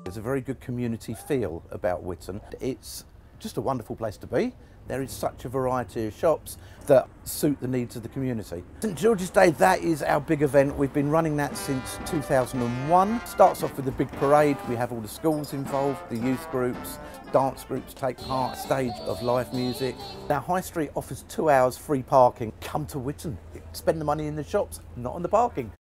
There's a very good community feel about Whitton. It's just a wonderful place to be. There is such a variety of shops that suit the needs of the community. St George's Day, that is our big event. We've been running that since 2001. Starts off with a big parade. We have all the schools involved, the youth groups, dance groups take part, stage of live music. Now High Street offers 2 hours free parking. Come to Whitton, spend the money in the shops, not on the parking.